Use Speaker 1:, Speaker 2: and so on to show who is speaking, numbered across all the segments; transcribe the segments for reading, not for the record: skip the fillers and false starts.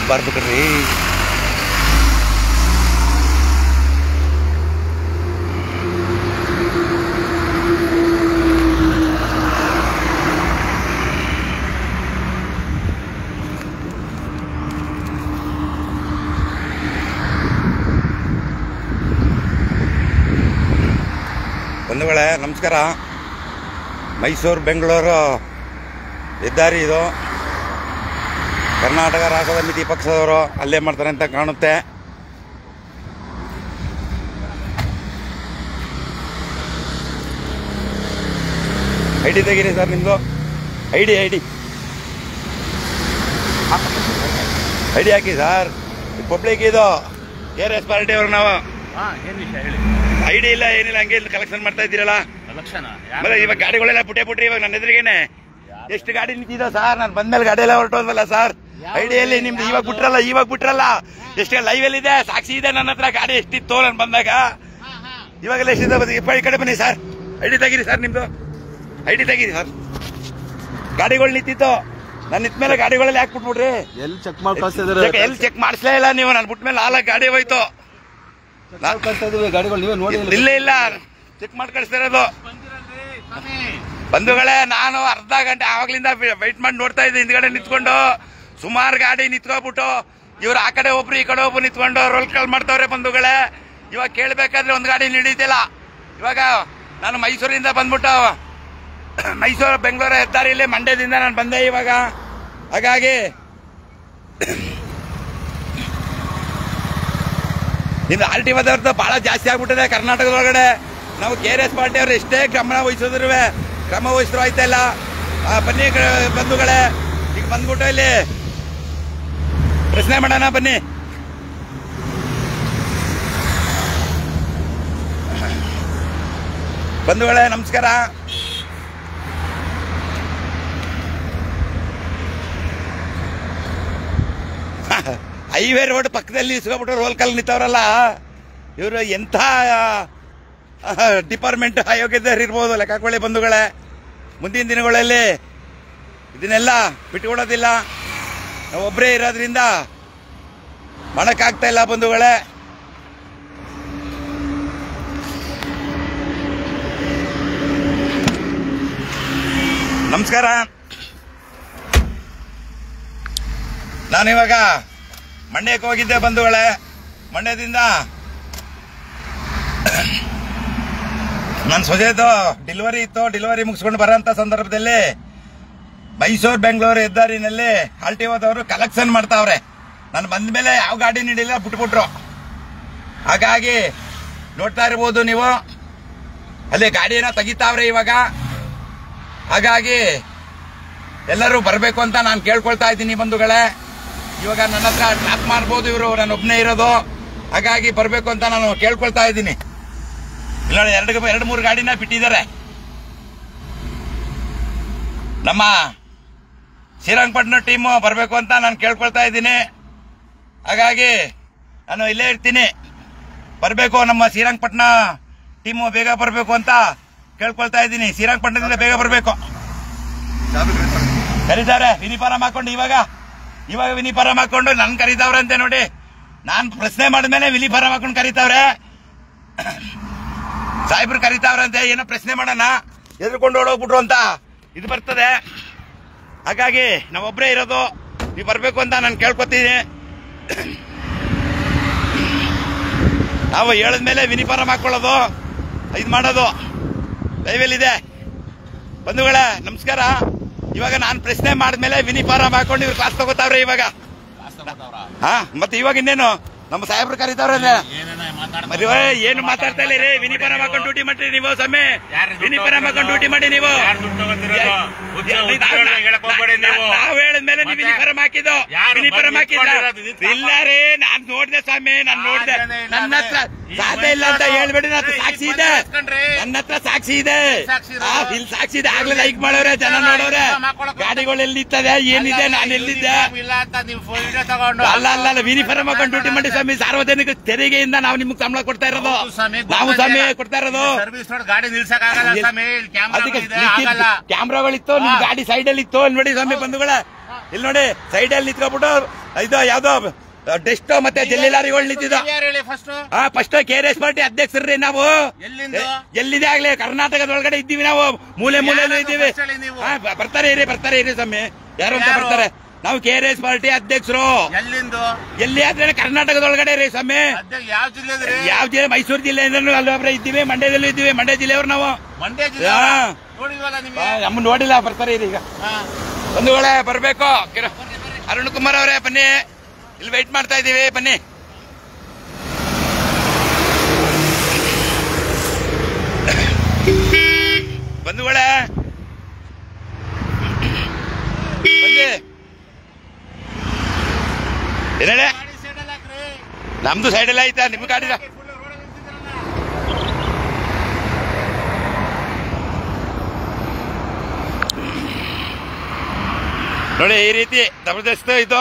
Speaker 1: ಹೋಗ್ಬಾರ್ದು ಕಣ್ರಿ. ಬಂಧುಗಳೇ ನಮಸ್ಕಾರ. ಮೈಸೂರು ಬೆಂಗಳೂರು ಹೆದ್ದಾರಿ ಇದು. ಕರ್ನಾಟಕ ರಾಷ್ಟ್ರ ಸಮಿತಿ ಪಕ್ಷದವರು ಅಲ್ಲೇ ಮಾಡ್ತಾರೆ ಅಂತ ಕಾಣುತ್ತೆ. ಐಡಿ ತೆಗೀರಿ ಸರ್, ನಿಮ್ಮದು ಐಡಿ ಹಾಕಿ ಸರ್. ಪಬ್ಲಿಕ್ ಇದು KRS ಪಾರ್ಟಿ ಅವರು. ನಾವು ಐಡಿ ಇಲ್ಲ ಏನಿಲ್ಲ, ಹಂಗೆ ಕಲೆಕ್ಷನ್ ಮಾಡ್ತಾ ಇದ್ದೀರಲ್ಲ. ಇವಾಗ ಗಾಡಿಗಳೆಲ್ಲ ಪುಟ್ಟಿ ಇವಾಗ ನನ್ನ ಎದುರಿಗೇನೆ ಎಷ್ಟು ಗಾಡಿ ನಿಂತಿದ್ದ ಸರ್. ನಾನು ಬಂದ್ಮೇಲೆ ಗಾಡಿ ಎಲ್ಲ ಹೊರಟೋದ್ವಲ್ಲ ಸರ್. ಐಡಿಯಲ್ಲಿ ನಿಮ್ದು ಇವಾಗ ಬಿಟ್ರಲ್ಲ ಎಷ್ಟು ಲೈವ್ ಅಲ್ಲಿ ಇದೆ, ಸಾಕ್ಷಿ ಇದೆ ನನ್ನ ಹತ್ರ. ಗಾಡಿ ಎಷ್ಟಿತ್ತು ನಾನು ಬಂದಾಗ, ಇವಾಗೆಲ್ಲ ಎಷ್ಟಿದೆ. ಈ ಕಡೆ ಬನ್ನಿ ಸರ್, ಐಡಿ ತೆಗೀರಿ ಸರ್, ನಿಮ್ದು ಐಡಿ ತೆಗೀರಿ ಸರ್. ಗಾಡಿಗಳು ನಿಂತಿತ್ತು, ನಾನು ನಿಂತ ಮೇಲೆ ಗಾಡಿಗಳೆಲ್ಲ ಯಾಕೆ ಬಿಟ್ಬಿಡ್ರಿ?
Speaker 2: ಎಲ್ಲಿ ಚೆಕ್ ಮಾಡಿ ಕಳಿಸ್ತಿದ್ರೆ
Speaker 1: ಎಲ್ಲಿ ಚೆಕ್ ಮಾಡಿಸ್ಲೇ ಇಲ್ಲ ನೀವು. ನಾನು ಬಿಟ್ಟ ಮೇಲೆ 4 ಗಾಡಿ ಹೋಯ್ತು.
Speaker 2: ಗಾಡಿಗಳು ನೀವೇ ನೋಡಿ
Speaker 1: ಇಲ್ಲ ಚೆಕ್ ಮಾಡಿ ಕಳಿಸ್ತಾ ಇರೋದು. ಬಂಧುಗಳೇ, ನಾನು ಅರ್ಧ ಗಂಟೆ ಆವಾಗ್ಲಿಂದ ವೈಟ್ ಮಾಡಿ ನೋಡ್ತಾ ಇದ್ದೆ. ಹಿಂದ್ಗಡೆ ನಿಂತ್ಕೊಂಡು ಸುಮಾರು ಗಾಡಿ ನಿಂತ್ಕೊಬಿಟ್ಟು ಇವ್ರು ಆ ಕಡೆ ಒಬ್ರು ಈ ಕಡೆ ಒಬ್ರು ನಿಂತ್ಕೊಂಡು ರೋಲ್ ಕಾಲ್ ಮಾಡ್ತಾವ್ರೆ. ಬಂಧುಗಳೇ, ಇವಾಗ ಕೇಳ್ಬೇಕಾದ್ರೆ ಒಂದು ಗಾಡಿ ಹಿಡಿತಿಲ್ಲ. ಇವಾಗ ನಾನು ಮೈಸೂರಿಂದ ಬಂದ್ಬಿಟ್ಟು ಮೈಸೂರು ಬೆಂಗಳೂರು ಹೆದ್ದಾರಿಯಲ್ಲಿ ಮಂಡ್ಯದಿಂದ ನಾನು ಬಂದೆ ಇವಾಗ. ಹಾಗಾಗಿ ನಿಮ್ದು RTO ಬಹಳ ಜಾಸ್ತಿ ಆಗ್ಬಿಟ್ಟಿದೆ ಕರ್ನಾಟಕದೊಳಗಡೆ. ನಾವು KRS ಪಾರ್ಟಿ ಅವರು ಎಷ್ಟೇ ಕ್ರಮ ವಹಿಸಿದ್ರು ಆಯ್ತಾ ಇಲ್ಲ. ಬನ್ನಿ ಬಂಧುಗಳೇ, ಈಗ ಬಂದ್ಬಿಟ್ಟು ಇಲ್ಲಿ ಪ್ರಶ್ನೆ ಮಾಡೋಣ ಬನ್ನಿ. ಬಂಧುಗಳೇ ನಮಸ್ಕಾರ. ಹೈವೇ ರೋಡ್ ಪಕ್ಕದಲ್ಲಿ ಇಸ್ಕೊಬಿಟ್ಟು ರೋಲ್ ಕಾಲ್ ನಿಂತವ್ರಲ್ಲ ಇವರು, ಎಂಥ ಡಿಪಾರ್ಟ್ಮೆಂಟ್ ಆಯೋಗ್ಯದವ್ರು ಇರ್ಬೋದು ಲೆಕ್ಕಾಕೊಳ್ಳಿ ಬಂಧುಗಳೇ. ಮುಂದಿನ ದಿನಗಳಲ್ಲಿ ಇದನ್ನೆಲ್ಲ ಬಿಟ್ಕೊಡೋದಿಲ್ಲ. ನಾವು ಒಬ್ಬರೇ ಇರೋದ್ರಿಂದ ಮಾಡಕ್ಕಾಗ್ತಾ ಇಲ್ಲ ಬಂಧುಗಳೇ. ನಮಸ್ಕಾರ. ನಾನಿವಾಗ ಮಂಡ್ಯಕ್ಕೆ ಹೋಗಿದ್ದೆ ಬಂಧುಗಳೇ. ಮಂಡ್ಯದಿಂದ ನನ್ನ ಸೊಸೆದು ಡೆಲಿವರಿ ಇತ್ತು. ಡೆಲಿವರಿ ಮುಗಿಸ್ಕೊಂಡು ಬರೋಂಥ ಸಂದರ್ಭದಲ್ಲಿ ಮೈಸೂರು ಬೆಂಗಳೂರು ಹೆದ್ದಾರಿನಲ್ಲಿ RTOದವರು ಕಲೆಕ್ಷನ್ ಮಾಡ್ತಾವ್ರೆ. ನಾನು ಬಂದ ಮೇಲೆ ಯಾವ ಗಾಡಿ ನೀಡಿಲ್ಲ, ಬಿಟ್ಬಿಟ್ರು. ಹಾಗಾಗಿ ನೋಡ್ತಾ ಇರ್ಬೋದು ನೀವು, ಅಲ್ಲಿ ಗಾಡಿನ ತೆಗಿತಾವ್ರೆ ಇವಾಗ. ಹಾಗಾಗಿ ಎಲ್ಲರೂ ಬರಬೇಕು ಅಂತ ನಾನು ಕೇಳ್ಕೊಳ್ತಾ ಇದ್ದೀನಿ ಬಂಧುಗಳೇ. ಇವಾಗ ನನ್ನ ಹತ್ರ ಡ್ರಾಪ್ ಮಾಡ್ಬೋದು ಇವರು, ನಾನು ಒಬ್ಬನೇ ಇರೋದು. ಹಾಗಾಗಿ ಬರಬೇಕು ಅಂತ ನಾನು ಕೇಳ್ಕೊಳ್ತಾ ಇದ್ದೀನಿ. ಇಲ್ಲ 2-3 ಗಾಡಿನ ಬಿಟ್ಟಿದ್ದಾರೆ. ನಮ್ಮ ಶ್ರೀರಂಗಪಟ್ಟಣ ಟೀಮು ಬರಬೇಕು ಅಂತ ನಾನು ಕೇಳ್ಕೊಳ್ತಾ ಇದ್ದೀನಿ. ಹಾಗಾಗಿ ನಾನು ಇಲ್ಲೇ ಇರ್ತೀನಿ. ಬರಬೇಕು, ನಮ್ಮ ಶ್ರೀರಂಗಪಟ್ಟಣ ಟೀಮು ಬೇಗ ಬರಬೇಕು ಅಂತ ಕೇಳ್ಕೊಳ್ತಾ ಇದ್ದೀನಿ. ಶ್ರೀರಂಗಪಟ್ಟಣದಿಂದ ಬೇಗ ಬರಬೇಕು. ಕರೀತಾರೆ ಯೂನಿಫಾರ್ಮ್ ಹಾಕೊಂಡು. ಇವಾಗ ಯೂನಿಫಾರ್ಮ್ ಹಾಕೊಂಡು ನನ್ ಕರೀತಾವ್ರಂತೆ ನೋಡಿ. ನಾನು ಪ್ರಶ್ನೆ ಮಾಡಿದ್ಮೇಲೆ ಯೂನಿಫಾರ್ಮ್ ಹಾಕೊಂಡು ಕರೀತಾವ್ರೆ. ಸಾಹೇಬ್ರು ಕರೀತಾವ್ರಂತೆ, ಏನೋ ಪ್ರಶ್ನೆ ಮಾಡೋಣ, ಎದ್ರುಕೊಂಡು ಓಡೋಗ್ಬಿಟ್ರು ಅಂತ ಇದು ಬರ್ತದೆ. ಹಾಗಾಗಿ ನಾವೊಬ್ಬರೇ ಇರೋದು, ನೀವು ಬರಬೇಕು ಅಂತ ನಾನು ಕೇಳ್ಕೊತೀನಿ. ನಾವು ಹೇಳಿದ್ಮೇಲೆ ಯೂನಿಫಾರ್ಮ್ ಹಾಕೊಳ್ಳೋದು, ಇದು ಮಾಡೋದು ದಯವಿದೆ. ಬಂಧುಗಳೇ ನಮಸ್ಕಾರ. ಇವಾಗ ನಾನು ಪ್ರಶ್ನೆ ಮಾಡಿದ್ಮೇಲೆ ಯೂನಿಫಾರ್ಮ್ ಹಾಕೊಂಡು ಇವ್ರು ಕ್ಲಾಸ್ ತಗೋತಾವ್ರೆ ಇವಾಗ. ಮತ್ತೆ ಇವಾಗ ಇನ್ನೇನು ನಮ್ಮ ಸಾಹೇಬ್ರು ಕರೀತಾವ್ರೆ. ಏನು ಮಾತಾಡ್ತಾ ಇಲ್ಲ ರೀ. ಯೂನಿಫಾರ್ಮ್ ಹಾಕೊಂಡು ಡ್ಯೂಟಿ ಮಾಡ್ರಿ ನೀವು. ಸಮಯ ಯೂನಿಫಾರ್ಮ್ ಹಾಕೊಂಡು ಡ್ಯೂಟಿ ಮಾಡಿ ನೀವು. ನಾವು ಹೇಳಿದ್ಮೇಲೆ ನೀವು ಯೂನಿಫಾರ್ಮ್ ಹಾಕಿದ್ದು. ಯೂನಿಫಾರ್ಮ್ ಹಾಕಿದ್ರ ಇಲ್ಲ ರೀ. ನಾನ್ ನೋಡ್ದೆ ಸ್ವಾಮಿ, ನಾನು ನೋಡ್ದೆ. ನನ್ನ ಹತ್ರ ಸಾಧ್ಯ ಇಲ್ಲ ಅಂತ ಹೇಳ್ಬೇಡಿ, ನನ್ನ ಸಾಕ್ಷಿ ಇದೆ. ನನ್ನ ಹತ್ರ ಸಾಕ್ಷಿ ಇದೆ, ಇಲ್ಲಿ ಸಾಕ್ಷಿ ಇದೆ. ಆಗ್ಲೇ ಲೈಕ್ ಮಾಡೋರೆ, ಜನ ನೋಡೋರೆ. ಗಾಡಿಗಳು ಎಲ್ಲಿರ್ತದೆ, ಏನಿದೆ, ನಾನು ಎಲ್ಲಿದ್ದೆ. ಅಲ್ಲ ಯೂನಿಫಾರ್ಮ್ ಹಾಕೊಂಡು ಡ್ಯೂಟಿ ಮಾಡಿ ಸ್ವಾಮಿ. ಸಾರ್ವಜನಿಕ ತೆರಿಗೆಯಿಂದ ನಾವು ನಿಮ್ಗೆ ಸಂಬಳ ಕೊಡ್ತಾ ಇರೋದು. ನಾವು ಸಮಯ ಕೊಡ್ತಾ ಇರೋದು.
Speaker 3: ಗಾಡಿ ನಿಲ್ಸಕ್ಕಾಗಲ್ಲ,
Speaker 1: ಕ್ಯಾಮ್ರಾಗಳಿತ್ತು, ನಿಮ್ ಗಾಡಿ ಸೈಡ್ ಅಲ್ಲಿ ಇತ್ತು ನೋಡಿ ಸ್ವಾಮಿ. ಬಂಧುಗಳೇ ಇಲ್ಲಿ ನೋಡಿ ಸೈಡ್ ಅಲ್ಲಿ ನಿಂತ್ಕೊಬಿಟ್ಟು ಇದು ಯಾವ್ದೋ ಡೆಸ್ಟ್ ಮತ್ತೆ ಜಲ್ಲಿ ಲಾರಿಗಳು ನಿಂತಿದ್ದ. ಫಸ್ಟ್ KRS ಪಾರ್ಟಿ ಅಧ್ಯಕ್ಷರ್ರಿ ನಾವು. ಎಲ್ಲಿದೆ ಆಗ್ಲಿ ಕರ್ನಾಟಕದೊಳಗಡೆ ಇದ್ದೀವಿ ನಾವು, ಮೂಲೆ ಮೂಲೆಯಲ್ಲೂ ಇದ್ದೀವಿ. ಬರ್ತಾರೆ ಇರಿ ಸ್ವಾಮಿ, ಯಾರು ಅಂತ ಬರ್ತಾರೆ. ನಾವು KRS ಪಾರ್ಟಿ ಅಧ್ಯಕ್ಷರು. ಎಲ್ಲಿ ಆದ್ರೆ ಕರ್ನಾಟಕದೊಳಗಡೆ ರೀ ಸ್ವಾಮಿ. ಯಾವ ಜಿಲ್ಲೆ? ಮೈಸೂರು ಜಿಲ್ಲೆಯಿಂದ ಅಲ್ಲೊಬ್ರೆ ಇದ್ದೀವಿ, ಮಂಡ್ಯದಲ್ಲೂ ಇದ್ದೀವಿ. ಮಂಡ್ಯ ಜಿಲ್ಲೆಯವ್ರು ನಾವು. ನಮ್ಮ ನೋಡಿಲ್ಲ, ಬರ್ತಾರೆ ಈಗ ಒಂದು ವೇಳೆ ಬರ್ಬೇಕು. ಅರುಣ್ ಕುಮಾರ್ ಅವರೇ ಬನ್ನಿ, ಇಲ್ಲಿ ವೆಯ್ಟ್ ಮಾಡ್ತಾ ಇದ್ದೀವಿ, ಬನ್ನಿ. ಬಂಧುಗಳೇ ಬನ್ನಿ. ಏನೇಳೆ ನಮ್ದು ಸೈಡ್ ಎಲ್ಲ ಐತಾ? ನಿಮ್ ಗಾಡಿದ ನೋಡಿ ಈ ರೀತಿ ಜಬರ್ದಸ್ತ್ ಇದು.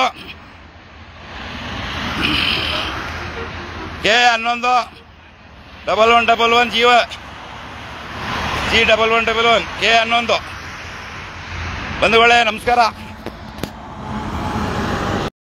Speaker 1: K1111 G1111 K11. ಬಂಧುಗಳೇ ನಮಸ್ಕಾರ.